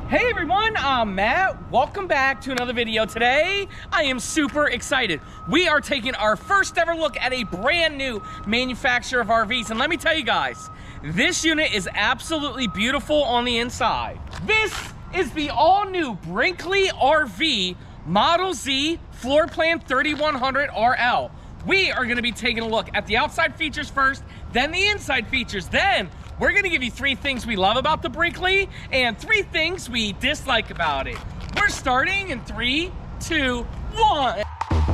Hey everyone, I'm Matt. Welcome back to another video. Today, I am super excited. We are taking our first ever look at a brand new manufacturer of RVs. And let me tell you guys, this unit is absolutely beautiful on the inside. This is the all new Brinkley RV Model Z floor plan 3100 RL. We are gonna be taking a look at the outside features first, then the inside features, then we're gonna give you 3 things we love about the Brinkley and 3 things we dislike about it. We're starting in 3, 2, 1.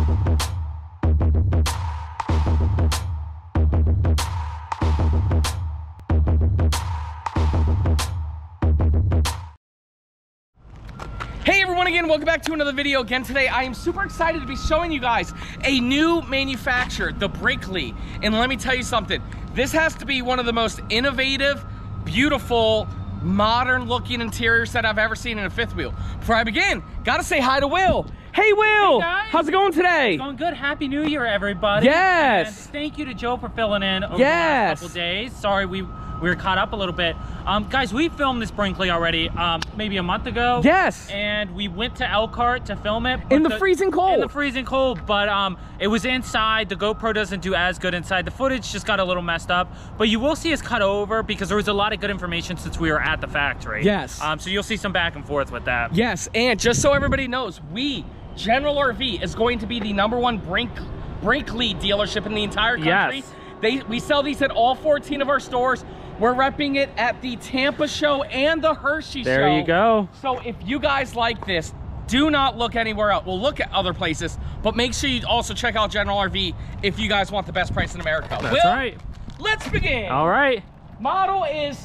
Hey everyone again, welcome back to another video. Again today, I am super excited to be showing you guys a new manufacturer, the Brinkley. And let me tell you something, this has to be one of the most innovative, beautiful, modern looking interiors that I've ever seen in a fifth wheel. Before I begin, gotta say hi to Will. Hey Will, hey how's it going today? It's going good. Happy New Year, everybody. Yes. And thank you to Joe for filling in over the last couple days. Sorry, we were caught up a little bit. Guys, we filmed this Brinkley already maybe a month ago. Yes. And we went to Elkhart to film it. In the freezing cold. In the freezing cold, but it was inside. The GoPro doesn't do as good inside. The footage just got a little messed up. But you will see us cut over because there was a lot of good information since we were at the factory. Yes. So you'll see some back and forth with that. Yes, and just so everybody knows, General RV is going to be the #1 Brinkley dealership in the entire country. Yes. We sell these at all 14 of our stores. We're repping it at the Tampa show and the Hershey show. There you go. So if you guys like this, do not look anywhere else. We'll look at other places, but make sure you also check out General RV if you guys want the best price in America. That's right. Let's begin. All right. Model is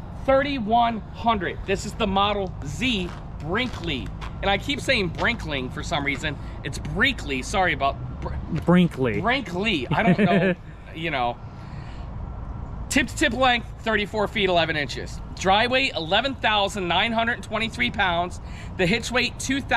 3100. This is the Model Z Brinkley. And I keep saying Brinkling for some reason. It's Brinkley. Sorry about Brinkley. Brinkley. I don't know, you know. Tip to tip length, 34 feet, 11 inches. Dry weight, 11,923 pounds. The hitch weight,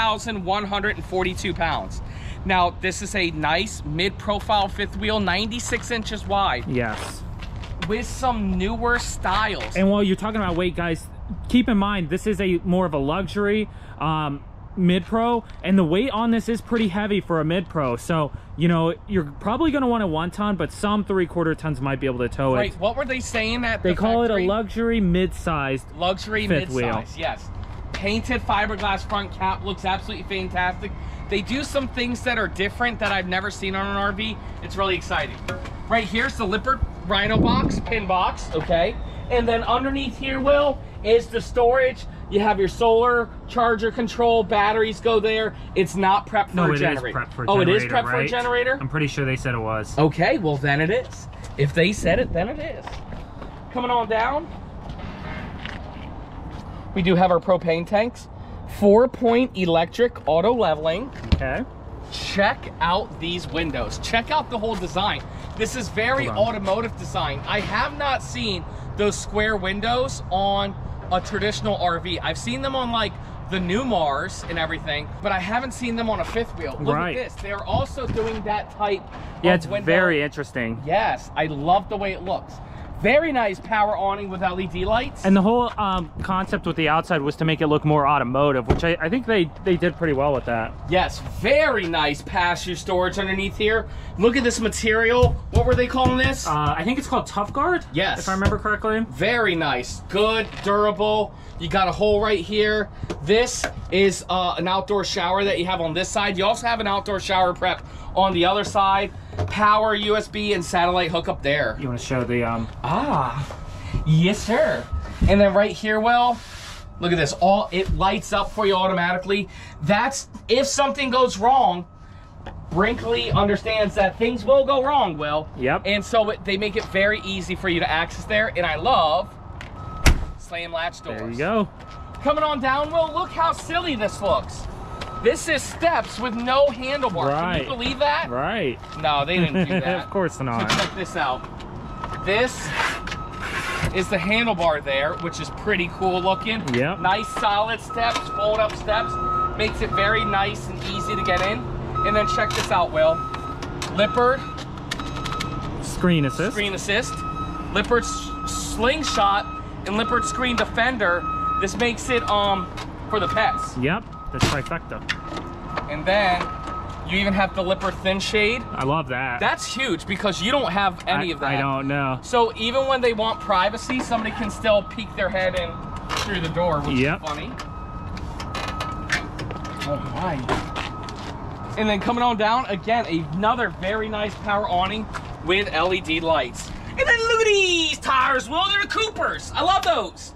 2,142 pounds. Now, this is a nice mid-profile fifth wheel, 96 inches wide. Yes. With some newer styles. And while you're talking about weight, guys, keep in mind, this is more of a luxury mid-pro, and the weight on this is pretty heavy for a mid-pro. So, you know, you're probably going to want a 1-ton, but some 3/4 tons might be able to tow it. Right, what were they saying at They call it a luxury mid-sized luxury fifth wheel. Mid-size, yes. Painted fiberglass front cap looks absolutely fantastic. They do some things that are different that I've never seen on an RV. It's really exciting. Right here's the Lippert Rhino box, pin box, okay? And then underneath here, Will, is the storage. You have your solar charger control, batteries go there. It's not prepped for a generator. No, it is prepped for a generator. Oh, it is prepped right? for a generator? I'm pretty sure they said it was. Okay, well then it is. If they said it, then it is. Coming on down, we do have our propane tanks. 4-point electric auto leveling. Okay. Check out these windows. Check out the whole design. This is very automotive design. I have not seen those square windows on a traditional RV. I've seen them on like the new Mars and everything, but I haven't seen them on a fifth wheel. Look at this. They're also doing that type of it's window. Very interesting. Yes, I love the way it looks. Very nice power awning with LED lights. And the whole concept with the outside was to make it look more automotive, which I think they did pretty well with that. Yes, very nice passenger storage underneath here. Look at this material. What were they calling this? I think it's called Tough Guard. Yes. If I remember correctly. Very nice. Good, durable. You got a hole right here. This is an outdoor shower that you have on this side. You also have an outdoor shower prep on the other side. Power, USB, and satellite hookup there. You want to show the yes sir. And then right here, Will, look at this. It lights up for you automatically. That's if something goes wrong. Brinkley understands that things will go wrong, Will. Yep. And so they make it very easy for you to access there. And I love slam latch doors. There you go. Coming on down, Will, look how silly this looks. This is steps with no handlebars. Right. Can you believe that? Right. No, they didn't do that. Of course not. So check this out. This is the handlebar there, which is pretty cool looking. Yep. Nice solid steps, fold up steps. Makes it very nice and easy to get in. And then check this out, Will. Lippert. Screen assist. Screen assist. Lippert slingshot and Lippert screen defender. This makes it for the pets. Yep, the trifecta. And then you even have the lipper thin shade. I love that. That's huge because you don't have any of that. I don't know. So even when they want privacy, somebody can still peek their head in through the door, which is funny. Oh my. And then coming on down, again, another very nice power awning with LED lights. And then look at these tires, Will. They're the Coopers. I love those.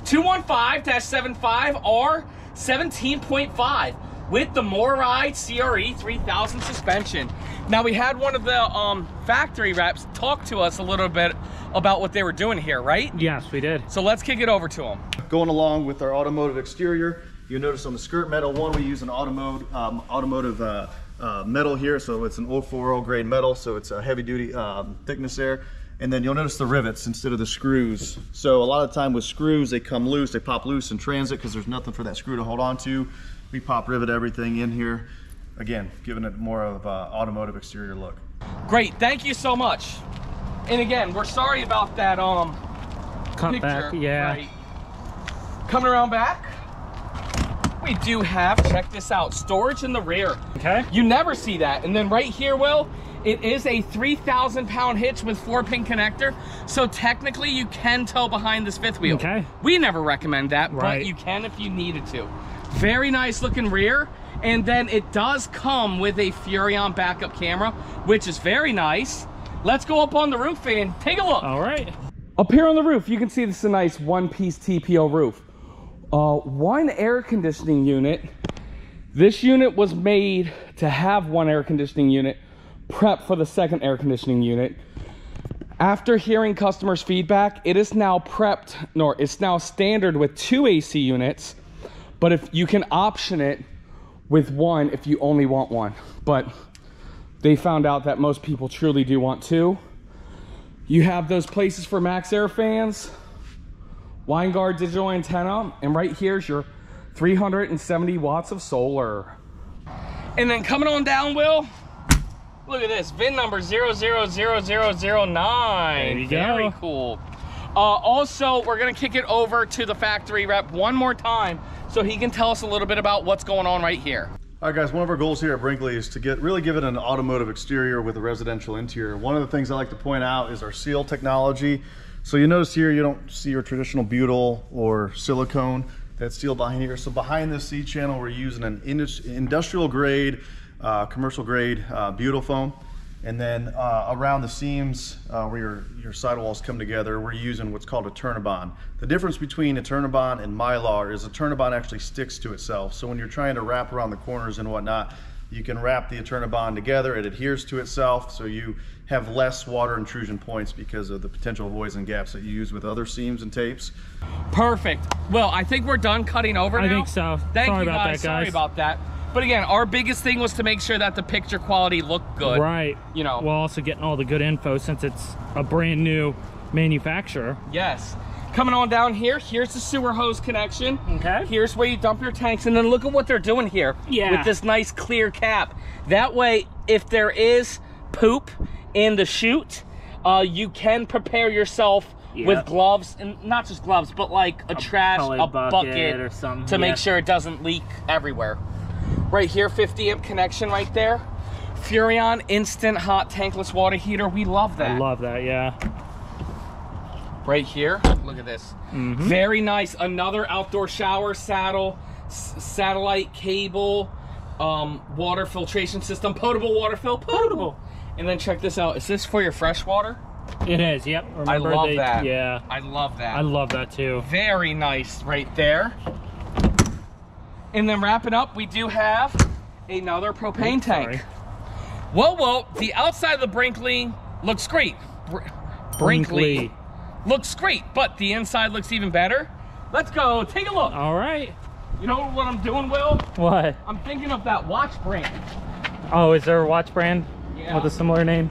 215-75R 17.5 with the MORRIDE CRE 3000 suspension. Now, we had one of the factory reps talk to us a little bit about what they were doing here, right? Yes, we did. So let's kick it over to them. Going along with our automotive exterior, you'll notice on the skirt metal one, we use an automotive metal here. So it's an 040 grade metal, so it's a heavy duty thickness there. And then you'll notice the rivets instead of the screws. So a lot of the time with screws, they come loose, they pop loose in transit because there's nothing for that screw to hold on to. We pop rivet everything in here. Again, giving it more of an automotive exterior look. Great, thank you so much. And again, we're sorry about that cut picture. back, yeah. Right. Coming around back, we do have, check this out, storage in the rear. Okay. You never see that. And then right here, Will, it is a 3,000-pound hitch with 4-pin connector. So technically you can tow behind this fifth wheel. Okay. We never recommend that, right, but you can if you needed to. Very nice looking rear. And then it does come with a Furrion backup camera, which is very nice. Let's go up on the roof and take a look. All right. Up here on the roof, you can see this is a nice one-piece TPO roof. One air conditioning unit. This unit was made to have one air conditioning unit, prep for the second air conditioning unit. After hearing customers' feedback, it is now prepped, no, it's now standard with 2 AC units, but if you can option it with one if you only want one. But they found out that most people truly do want 2. You have those places for max air fans, Winegard digital antenna, and right here's your 370 watts of solar. And then coming on down, Will, look at this, VIN number 000009. There you go. Very cool. Also, we're gonna kick it over to the factory rep one more time so he can tell us a little bit about what's going on right here. All right, guys, one of our goals here at Brinkley is to really give it an automotive exterior with a residential interior. One of the things I like to point out is our seal technology. So you notice here, you don't see your traditional butyl or silicone that's sealed behind here. So behind this C channel, we're using an industrial grade, commercial grade butyl foam. And then around the seams where your sidewalls come together, we're using what's called a Turnabond. The difference between a Turnabond and Mylar is a Turnabond actually sticks to itself. So when you're trying to wrap around the corners and whatnot, you can wrap the Turnabond together, it adheres to itself, so you have less water intrusion points because of the potential voids and gaps that you use with other seams and tapes. Perfect. Well, I think we're done cutting over now. I think so. Thank Sorry you about guys. that, guys. Sorry about that. But again, our biggest thing was to make sure that the picture quality looked good. Right. You know. While also getting all the good info since it's a brand new manufacturer. Yes. Coming on down here, here's the sewer hose connection. Okay. Here's where you dump your tanks, and then look at what they're doing here. Yeah. With this nice clear cap. That way, if there is poop in the chute, you can prepare yourself with gloves, and not just gloves, but like a bucket or something to make sure it doesn't leak everywhere. Right here, 50 amp connection right there. Furrion instant hot tankless water heater. We love that. I love that, yeah. Right here, look at this. Very nice. Another outdoor shower saddle, satellite cable, water filtration system, potable water fill, potable. And then check this out. Is this for your fresh water? It is, yep. Remember I love that. Yeah. I love that. I love that too. Very nice right there. And then wrapping up, we do have another propane tank. Whoa, the outside of the Brinkley looks great. Brinkley looks great, but the inside looks even better. Let's go take a look. All right. You know what I'm doing, Will? What? I'm thinking of that watch brand. Oh, is there a watch brand with a similar name?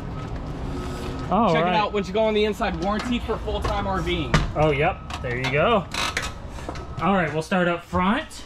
Oh, check it out when you go on the inside. Warranty for full-time RVing. Oh, yep. There you go. All right, we'll start up front.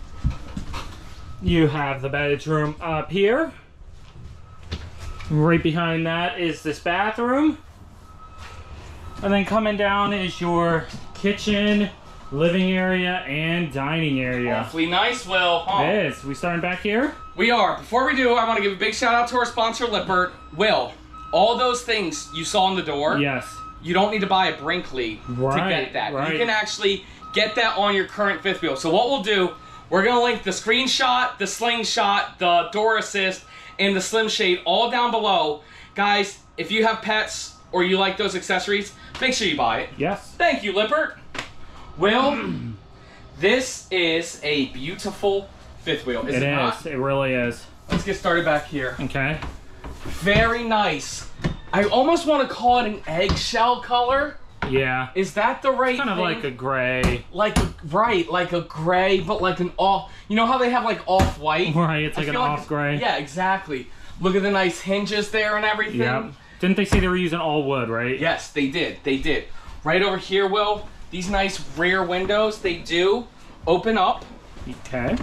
You have the bedroom up here. Right behind that is this bathroom. And then coming down is your kitchen, living area and dining area. Awfully nice, Will. Huh? It is. We starting back here? We are. Before we do, I want to give a big shout out to our sponsor, Lippert. Will, all those things you saw on the door, Yes. you don't need to buy a Brinkley to get that. Right. You can actually get that on your current fifth wheel. So what we'll do, we're going to link the screenshot, the slingshot, the door assist, and the slim shade all down below. Guys, if you have pets or you like those accessories, make sure you buy it. Yes. Thank you, Lippert. Will, this is a beautiful fifth wheel. Is it not? It really is. Let's get started back here. Okay. Very nice. I almost want to call it an eggshell color. Yeah. Is that the right Kind of thing? like a gray. Like a gray, but like an off. You know how they have like off-white? Right, it's like an off gray. Yeah, exactly. Look at the nice hinges there and everything. Yep. Didn't they say they were using all wood, right? Yes, they did. They did. Right over here, Will, these nice rear windows, they do open up. Okay.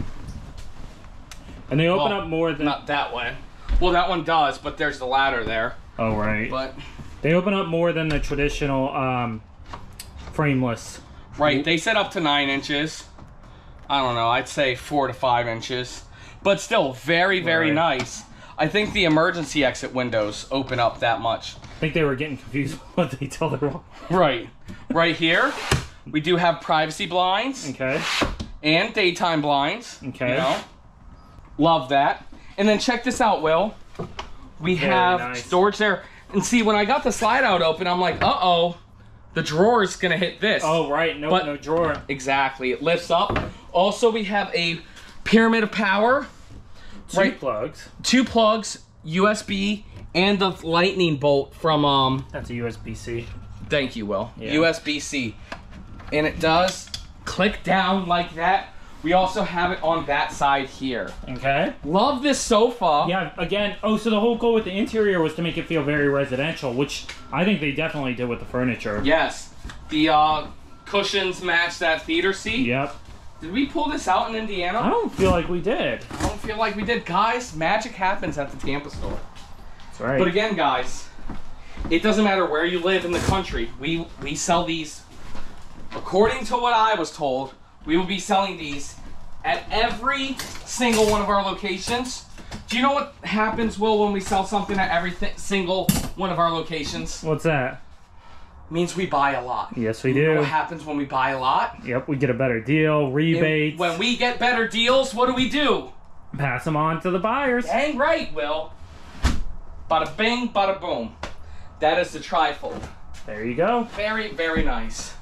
And they open up more than... Not that way. Well, that one does, but there's the ladder there. Oh, right. But they open up more than the traditional frameless. right, they set up to 9 inches. I don't know, I'd say 4 to 5 inches. But still, very, very nice. I think the emergency exit windows open up that much. I think they were getting confused with what they told her. Right. Right here, we do have privacy blinds. Okay. And daytime blinds. Okay. You know? Love that. And then check this out, Will. We have storage there. And see, when I got the slide out open, I'm like, uh-oh, the drawer's gonna hit this. Oh, right. No drawer. Exactly. It lifts up. Also, we have a pyramid of power. Two plugs. 2 plugs, USB, and the lightning bolt from That's a USB-C. Thank you, Will. Yeah. USB-C. And it does click down like that. We also have it on that side here. Okay. Love this sofa. Yeah, again, so the whole goal with the interior was to make it feel very residential, which I think they definitely did with the furniture. Yes. The cushions match that theater seat. Yep. Did we pull this out in Indiana? I don't feel like we did. I don't feel like we did. Guys, magic happens at the Tampa store. That's right. But again, guys, it doesn't matter where you live in the country. We sell these, according to what I was told, we will be selling these at every single one of our locations. Do you know what happens, Will, when we sell something at every single one of our locations? What's that? Means we buy a lot. Yes, we You know do. what happens when we buy a lot? Yep, we get a better deal, rebates. And when we get better deals, what do? Pass them on to the buyers. Dang right, Will. Bada bing, bada boom. That is the trifold. There you go. Very, very nice.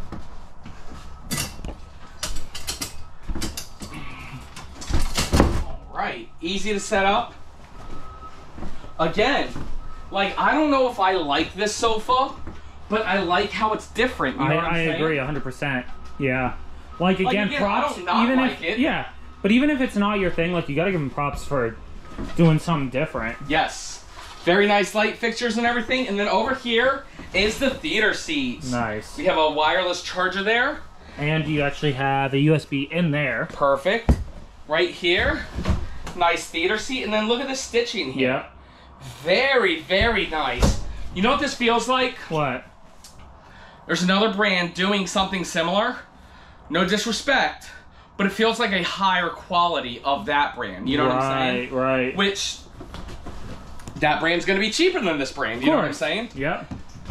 Alright, easy to set up. Again, like, I don't know if I like this sofa, but I like how it's different. You know what I'm I saying? agree 100%. Yeah. Like again, props. I don't not even like if it. yeah, but even if it's not your thing, like you gotta give them props for doing something different. Yes. Very nice light fixtures and everything. And then over here is the theater seats. Nice. We have a wireless charger there. And you actually have a USB in there. Perfect. Right here. Nice theater seat. And then look at the stitching here. Yep. Very, very nice. You know what this feels like? What? There's another brand doing something similar. No disrespect, but it feels like a higher quality of that brand. You know what I'm saying? Right. Which, that brand's going to be cheaper than this brand. You know what I'm saying? Yep.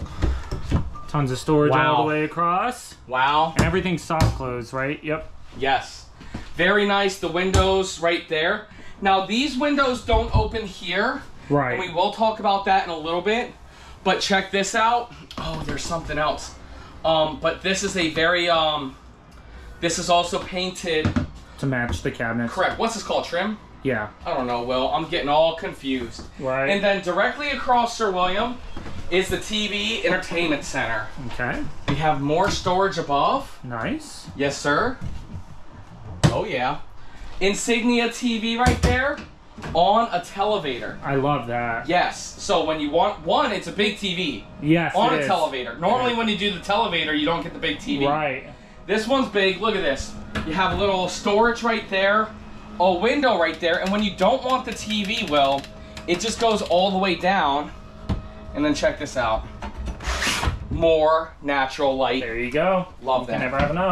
Tons of storage all the way across. Wow. And everything's soft close, right? Yep. Yes. Very nice. The windows right there. Now, these windows don't open here. Right. And we will talk about that in a little bit. But check this out. Oh, there's something else. But this is a very, this is also painted to match the cabinets. Correct. What's this called? Trim? Yeah. I don't know, Will. I'm getting all confused. Right. And then directly across, Sir William, is the TV Entertainment Center. Okay. We have more storage above. Nice. Yes, sir. Oh, yeah. Insignia TV right there on a televator. I love that. Yes. So when you want one, it's a big TV. Yes, on a televator. Normally when you do the televator, you don't get the big TV. Right. This one's big. Look at this. You have a little storage right there, a window right there, and when you don't want the TV, Will, it just goes all the way down. And then check this out. More natural light. There you go. Love that. You can never have enough.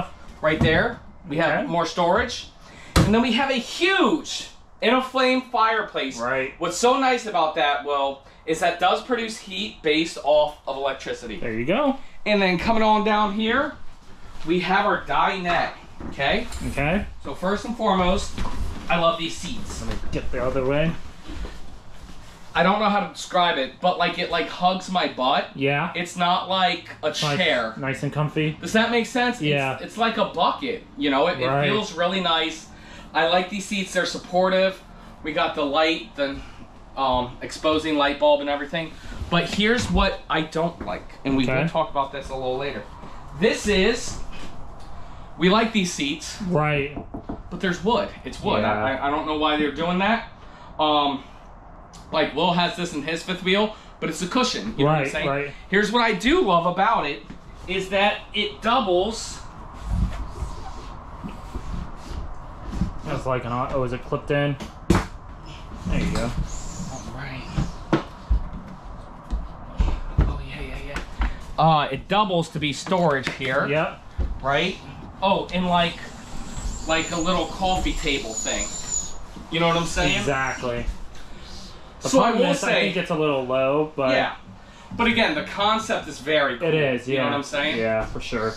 right there. We have more storage. And then we have a huge in-a-flame fireplace. Right. What's so nice about that, Will, is that does produce heat based off of electricity. There you go. And then coming on down here, we have our dinette, okay? Okay. So first and foremost, I love these seats. Let me get the other way. I don't know how to describe it, but like it like hugs my butt. Yeah. It's not like a chair. Like nice and comfy. Does that make sense? Yeah. It's like a bucket, you know? It feels really nice. I like these seats. They're supportive. We got the light, the exposing light bulb and everything. But here's what I don't like, and we will talk about this a little later. This is, we like these seats. Right. But there's wood. It's wood. Yeah. I don't know why they're doing that. Like Will has this in his fifth wheel, but it's a cushion. You know what I'm saying? Right. Here's what I do love about it, is that it doubles. That's like an, oh, is it clipped in? There you go. Alright. Oh, yeah. It doubles to be storage here. Yep. Right? Oh, and like a little coffee table thing. You know what I'm saying? Exactly. The So I problem will is, say, I think it's a little low, but yeah. But again, the concept is very cool. it is, yeah. You know what I'm saying? Yeah, for sure.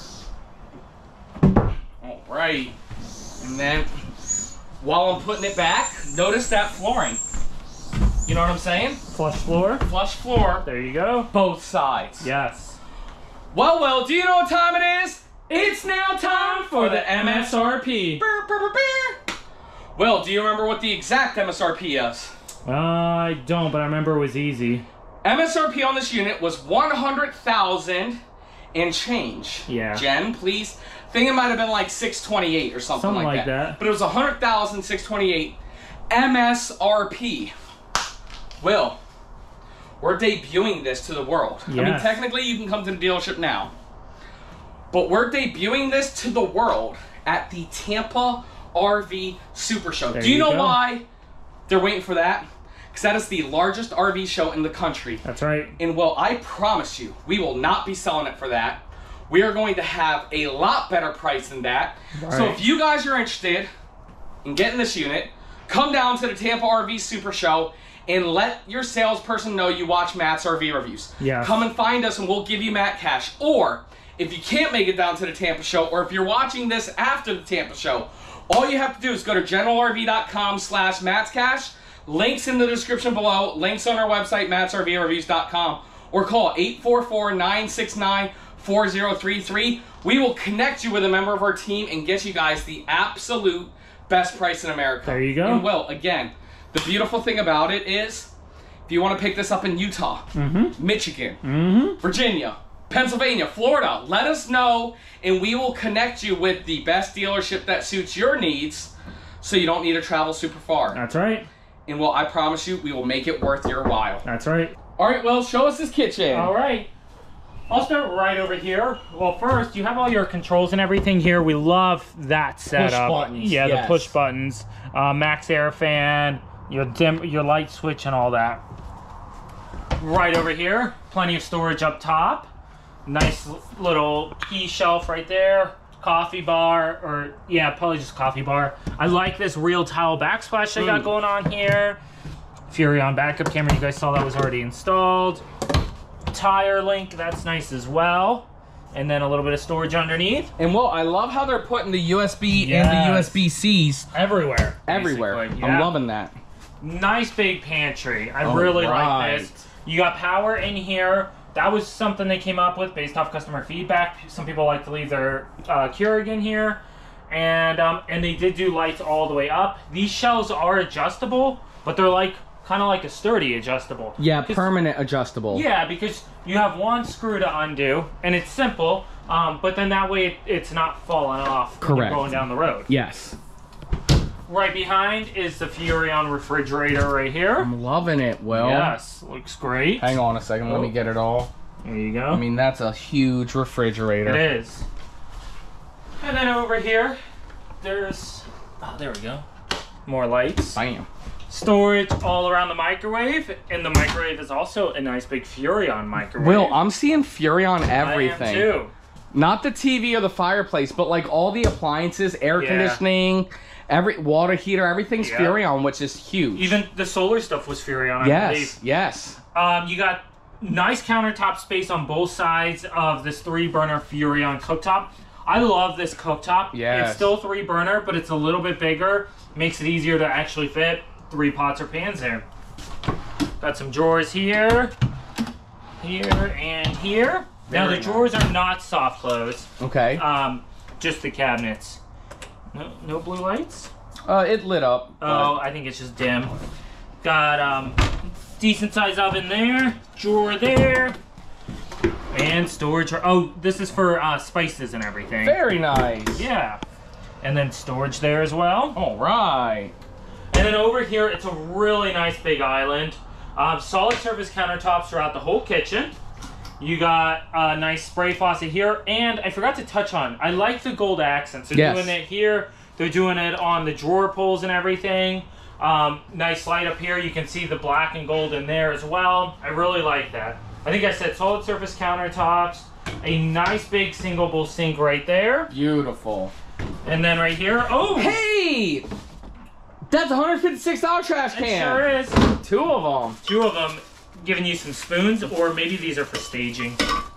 Alright. And then, while I'm putting it back, notice that flooring. You know what I'm saying? Flush floor. Flush floor. There you go. Both sides. Yes. Well, do you know what time it is? It's now time for the MSRP. Burr, burr, burr, burr. Well, do you remember what the exact MSRP is? I don't, but I remember it was easy. MSRP on this unit was $100,000 and change. Yeah. Jen, please. I think it might have been like $628 or something like that. But it was $100,628 MSRP. Will, we're debuting this to the world. Yes. I mean, technically you can come to the dealership now. But we're debuting this to the world at the Tampa RV Super Show. Do you know why they're waiting for that? Because that is the largest RV show in the country. That's right. And well, I promise you, we will not be selling it for that. We are going to have a lot better price than that. Right. So if you guys are interested in getting this unit, come down to the Tampa RV Super Show and let your salesperson know you watch Matt's RV reviews. Yeah. Come and find us and we'll give you Matt cash. Or if you can't make it down to the Tampa show, or if you're watching this after the Tampa show, all you have to do is go to generalrv.com/mattscash. Links in the description below. Links on our website, mattsrvreviews.com. Or call 844-969-4033. We will connect you with a member of our team and get you guys the absolute best price in America. There you go. And well, again, the beautiful thing about it is, if you want to pick this up in Utah, Michigan, Virginia, Pennsylvania, Florida, let us know and we will connect you with the best dealership that suits your needs so you don't need to travel super far. That's right. And well, I promise you, we will make it worth your while. That's right. All right, well, show us this kitchen. All right. I'll start right over here. Well, first, you have all your controls and everything here. We love that setup. Push buttons. Yeah, yes. the push buttons. Max air fan, your light switch and all that. Right over here, plenty of storage up top. Nice little key shelf right there. Coffee bar, or yeah, probably just coffee bar. I like this real tile backsplash they got going on here. Furion backup camera, you guys saw that was already installed. Tire link, that's nice as well. And then a little bit of storage underneath. And well, I love how they're putting the USB and the USB-Cs everywhere. Everywhere. Yeah. I'm loving that. Nice big pantry. I really like this. You got power in here. That was something they came up with based off customer feedback. Some people like to leave their Keurig in here. And they did do lights all the way up. These shelves are adjustable, but they're like kind of like a sturdy adjustable. Yeah, permanent adjustable. Yeah, because you have one screw to undo, and it's simple, but then that way it's not falling off when you're going down the road. Yes. Right behind is the Furion refrigerator right here. I'm loving it, Will. Yes, looks great. Hang on a second, let me get it all. There you go. I mean, that's a huge refrigerator. It is. And then over here, there's, oh, there we go. More lights. Bam. Storage all around the microwave, and the microwave is also a nice big Furion microwave. Will, I'm seeing Furion everything. I am too. Not the TV or the fireplace, but like all the appliances, air conditioning, every water heater, everything's Furrion, which is huge. Even the solar stuff was Furrion, I believe. Yes. You got nice countertop space on both sides of this 3-burner Furrion cooktop. I love this cooktop. Yes. It's still 3-burner, but it's a little bit bigger. Makes it easier to actually fit 3 pots or pans there. Got some drawers here, here, and here. Now the drawers are not soft close. Okay. Just the cabinets. No blue lights? It lit up. Oh, I think it's just dim. Got decent size oven there, drawer there, and storage. Oh, this is for spices and everything. Very nice. Yeah. And then storage there as well. All right. And then over here, it's a really nice big island. Solid surface countertops throughout the whole kitchen. You got a nice spray faucet here, and I forgot to touch on, I like the gold accents. They're doing it here, they're doing it on the drawer pulls and everything. Nice light up here, you can see the black and gold in there as well. I really like that. I think I said solid surface countertops, a nice big single bowl sink right there. Beautiful. And then right here, oh! Hey! That's a $156 trash can. It sure is. 2 of them. 2 of them. Giving you some spoons, or maybe these are for staging.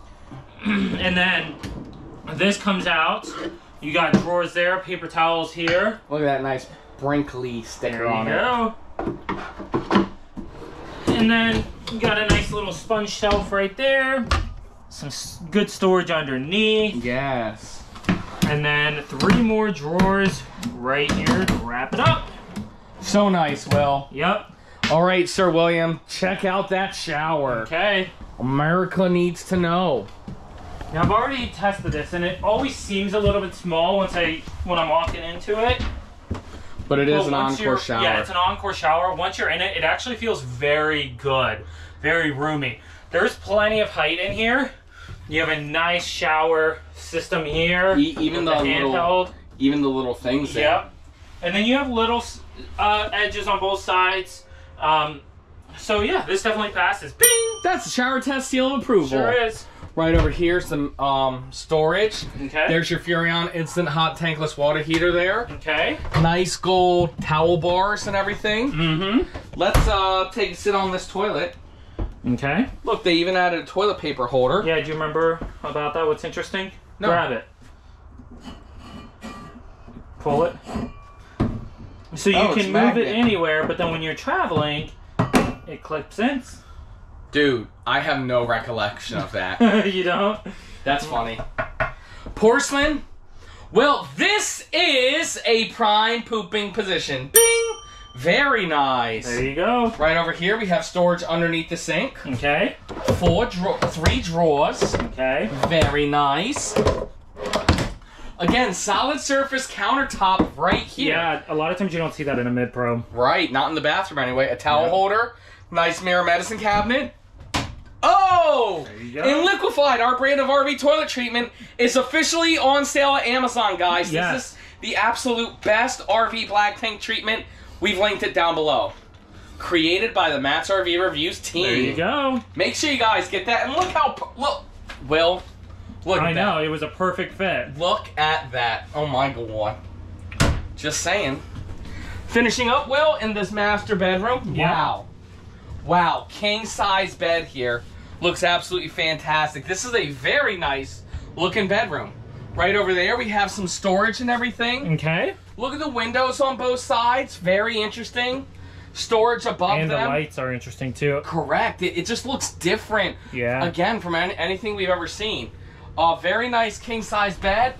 And then this comes out. You got drawers there, paper towels here. Look at that nice Brinkley sticker on it. There you go. And then you got a nice little sponge shelf right there. Some good storage underneath. Yes. And then 3 more drawers right here to wrap it up. So nice, Will. Yep. All right, Sir William, check out that shower. Okay. America needs to know. Now I've already tested this, and it always seems a little bit small when I'm walking into it. But it is an encore shower. Yeah, it's an encore shower. Once you're in it, it actually feels very good, very roomy. There's plenty of height in here. You have a nice shower system here. Even the handheld. Even the little things there. Yep. And then you have little edges on both sides. So yeah, this definitely passes. Bing! That's a shower test seal of approval. Sure is. Right over here, some storage. Okay. There's your Furrion instant hot tankless water heater there. Okay. Nice gold towel bars and everything. Mm-hmm. Let's take a sit on this toilet. Okay. Look, they even added a toilet paper holder. Yeah, do you remember about that? What's interesting? No. Grab it. Pull it. So you can move it anywhere, but then when you're traveling, it clips in. Dude, I have no recollection of that. You don't? That's funny. Porcelain? Well, this is a prime pooping position. Bing! Very nice. There you go. Right over here, we have storage underneath the sink. Okay. 3 drawers. Okay. Very nice. Again, solid surface countertop right here. Yeah, a lot of times you don't see that in a mid-pro. Right, not in the bathroom anyway. A towel holder, nice mirror medicine cabinet. Oh! There you go. And Liquefied, our brand of RV toilet treatment, is officially on sale at Amazon, guys. Yes. This is the absolute best RV black tank treatment. We've linked it down below. Created by the Matt's RV Reviews team. There you go. Make sure you guys get that. And look how... Look, Will... Look at that. I know, it was a perfect fit. Look at that. Oh my God. Just saying. Finishing up, Will, in this master bedroom. Yeah. Wow. Wow. King size bed here. Looks absolutely fantastic. This is a very nice looking bedroom. Right over there, we have some storage and everything. Okay. Look at the windows on both sides. Very interesting. Storage above them. And the lights are interesting too. Correct. It just looks different. Yeah. Again, from anything we've ever seen. Very nice king-size bed.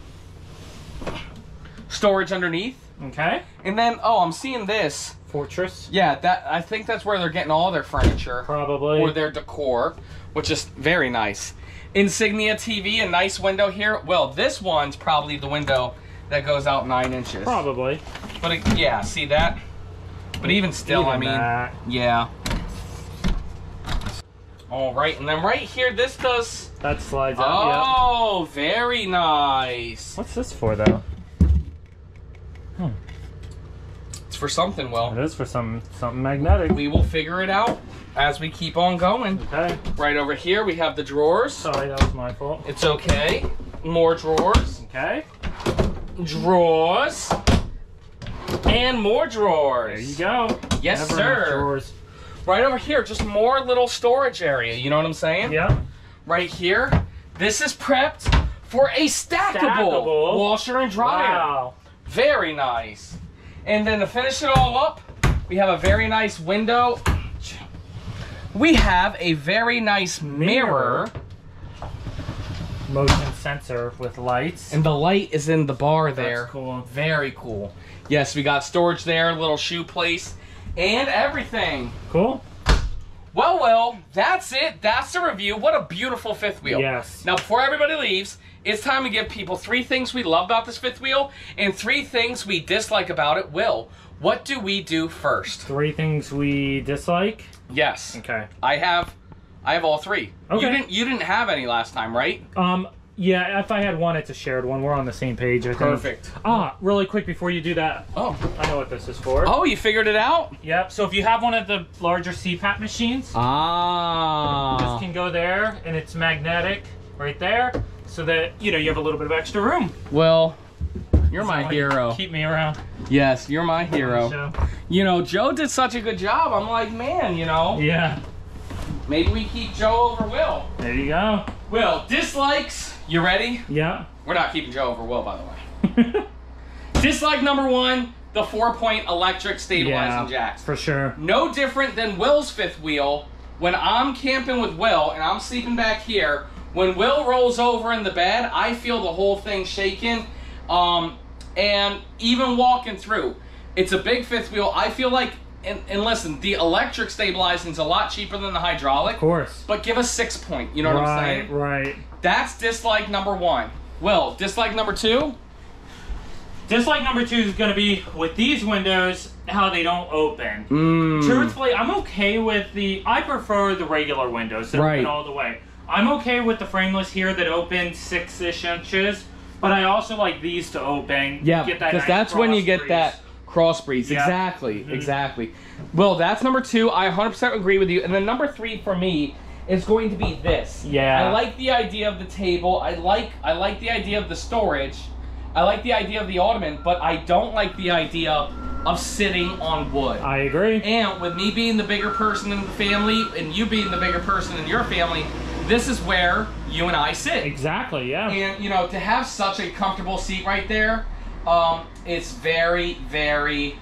Storage underneath. Okay. And then, oh, I'm seeing this. Fortress. Yeah, I think that's where they're getting all their furniture. Probably. Or their decor, which is very nice. Insignia TV, a nice window here. Well, this one's probably the window that goes out 9 inches. Probably. But yeah, see that? But even still, I mean, that. yeah. All right, and then right here, this does... That slides out, Oh, very nice. What's this for, though? It's for something, Will. It is for something magnetic. We will figure it out as we keep on going. Okay. Right over here, we have the drawers. Sorry, that was my fault. It's okay. More drawers. Okay. Drawers. And more drawers. There you go. Yes, Never sir. enough drawers. Right over here, just more little storage area. You know what I'm saying? Yep. Right here, this is prepped for a stackable washer and dryer. Wow. Very nice. And then to finish it all up, we have a very nice window. We have a very nice mirror. Motion sensor with lights. And the light is in the bar there. That's cool. Very cool. Yes, we got storage there, little shoe place, and everything. Cool. Well, that's it. That's the review. What a beautiful fifth wheel. Yes. Now, before everybody leaves, it's time to give people 3 things we love about this fifth wheel and 3 things we dislike about it. Will, what do we do first? 3 things we dislike? Yes. Okay. I have all 3. Okay. You didn't have any last time, right? Yeah, if I had one, it's a shared one. We're on the same page, I think. Perfect. Really quick before you do that. Oh. I know what this is for. Oh, you figured it out? Yep. So if you have one of the larger CPAP machines, this can go there, and it's magnetic right there, so that, you have a little bit of extra room. Well, you're my hero. Keep me around. Yes, you're my hero. Joe did such a good job. I'm like, man, Yeah. maybe we keep Joe over Will. There you go. Will, dislikes. You ready? Yeah. We're not keeping Joe over Will, by the way. Dislike number 1, the 4-point electric stabilizing jacks. For sure. No different than Will's fifth wheel. When I'm camping with Will and I'm sleeping back here, when Will rolls over in the bed, I feel the whole thing shaking. And even walking through, it's a big fifth wheel. I feel like, and listen, the electric stabilizing is a lot cheaper than the hydraulic. Of course. But give us 6 point. You know what I'm saying? Right. That's dislike number 1. Will, dislike number 2? Dislike number 2 is going to be with these windows, how they don't open. Truthfully, I'm okay with I prefer the regular windows that open all the way. I'm okay with the frameless here that open 6-ish inches, but I also like these to open. Yeah, because nice that's when you get that cross breeze. Yep. Exactly, exactly. Well, that's number 2. I 100% agree with you. And then number 3 for me is going to be this. Yeah. I like the idea of the table. I like the idea of the storage. I like the idea of the ottoman, but I don't like the idea of sitting on wood. I agree. And with me being the bigger person in the family and you being the bigger person in your family, this is where you and I sit. Exactly, yeah. And, to have such a comfortable seat right there, it's very, very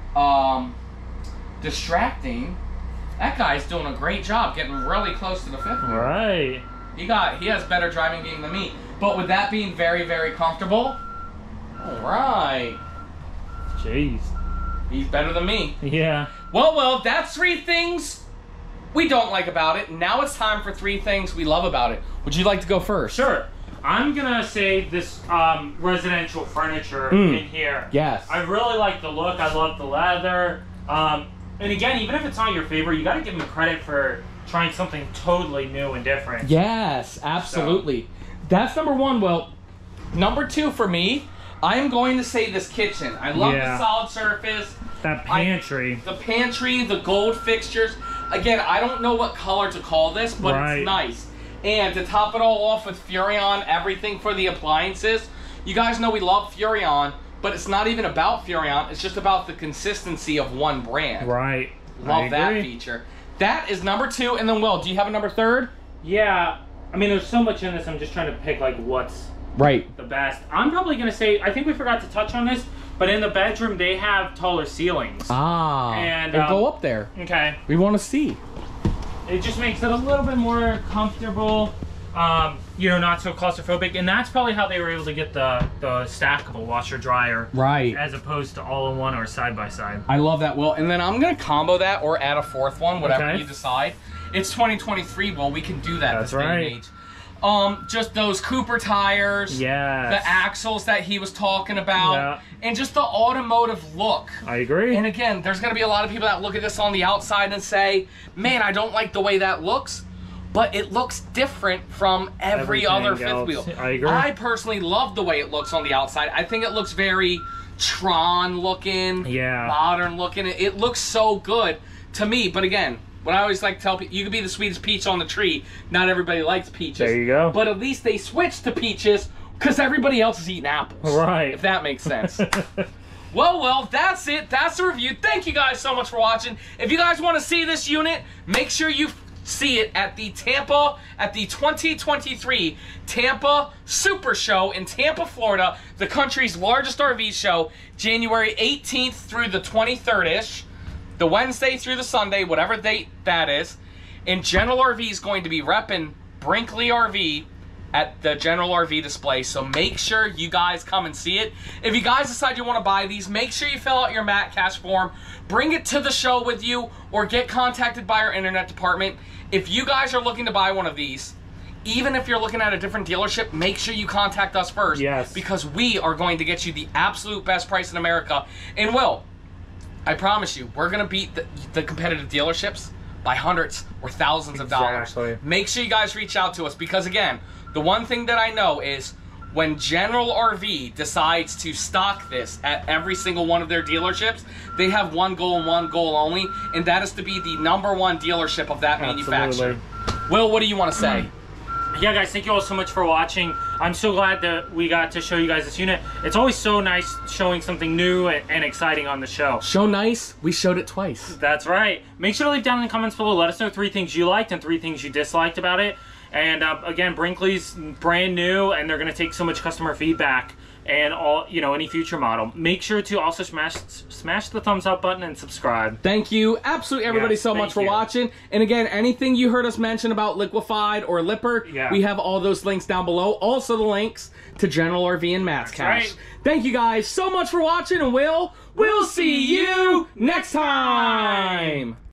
distracting. That guy's doing a great job getting really close to the fifth wheel. Right. He has better driving game than me. But with that being very, very comfortable, all right. Jeez. He's better than me. Yeah. Well, that's 3 things we don't like about it. Now it's time for 3 things we love about it. Would you like to go first? Sure. I'm gonna say this residential furniture in here. Yes. I really like the look. I love the leather. And again, even if it's not your favorite, you gotta give them credit for trying something totally new and different. Yes, absolutely. So. That's number 1. Well, number 2 for me, I'm going to say this kitchen. I love the solid surface. That pantry. The pantry, the gold fixtures. Again, I don't know what color to call this, but it's nice. And to top it all off with Furrion, everything for the appliances. You guys know we love Furrion, but it's not even about Furrion. It's just about the consistency of one brand. Right. Love that feature. That is number 2. And then, Will, do you have a number 3rd? Yeah. I mean, there's so much in this. I'm just trying to pick, what's the best. I'm probably going to say, I think we forgot to touch on this, but in the bedroom, they have taller ceilings. And we'll go up there. Okay. We want to see. It just makes it a little bit more comfortable, not so claustrophobic. And that's probably how they were able to get the stackable washer dryer. Right. As opposed to all-in-one or side-by-side. I love that, Will. And then I'm going to combo that or add a 4th one, whatever you decide. It's 2023, Will. We can do that this day and age. Just those Cooper tires. Yes. The axles that he was talking about. Yeah. And just the automotive look. I agree. And again, there's going to be a lot of people that look at this on the outside and say, man, I don't like the way that looks. But it looks different from every other fifth wheel. I agree. I personally love the way it looks on the outside. I think it looks very Tron looking. Yeah. Modern looking. It looks so good to me. But again, what I always like to tell people, you can be the sweetest peach on the tree. Not everybody likes peaches. There you go. But at least they switched to peaches Because everybody else is eating apples. Right. If that makes sense. Well, that's it. That's the review. Thank you guys so much for watching. If you guys want to see this unit, make sure you see it at the 2023 Tampa Super Show in Tampa, Florida, the country's largest RV show, January 18th through the 23rd-ish, the Wednesday through the Sunday, whatever date that is. And General RV is going to be repping Brinkley RV at the General RV display, so make sure you guys come and see it. If you guys decide you want to buy these, make sure you fill out your Matt Cash form, bring it to the show with you, or get contacted by our internet department. If you guys are looking to buy one of these, even if you're looking at a different dealership, make sure you contact us first. Yes. Because we are going to get you the absolute best price in America. And Will, I promise you, we're going to beat the competitive dealerships by hundreds or thousands of dollars. Exactly. Make sure you guys reach out to us, because again, the one thing that I know is when General RV decides to stock this at every single one of their dealerships, they have one goal and one goal only, and that is to be the #1 dealership of that manufacturer. Will, what do you want to say? Yeah, guys, thank you all so much for watching. I'm so glad that we got to show you guys this unit. It's always so nice showing something new and exciting on the show. Show nice, we showed it twice. That's right. Make sure to leave down in the comments below. Let us know 3 things you liked and 3 things you disliked about it. And again, Brinkley's brand new, and they're going to take so much customer feedback and all, you know, any future model. Make sure to also smash the thumbs up button and subscribe. Thank you, absolutely everybody, so much for watching. And again, anything you heard us mention about liquefied or lipper, we have all those links down below. Also the links to General RV and Matt's Cash. Right. Thank you guys so much for watching, and we'll see you next time.